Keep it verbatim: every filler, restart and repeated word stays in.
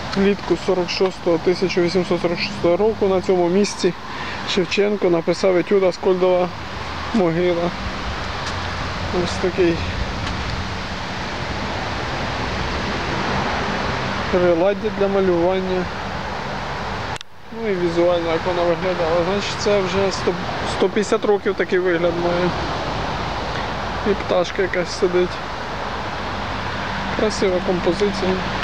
влітку сорок шостого, тисяча вісімсот сорок шостого року на цьому місці Шевченко написав етюд Аскольдова могила. Ось такий приладдя для малювання. Ну і візуально, як вона виглядала. Значить, це вже сто п'ятдесят років такий вигляд має. І пташка якась сидить. Красива композиція.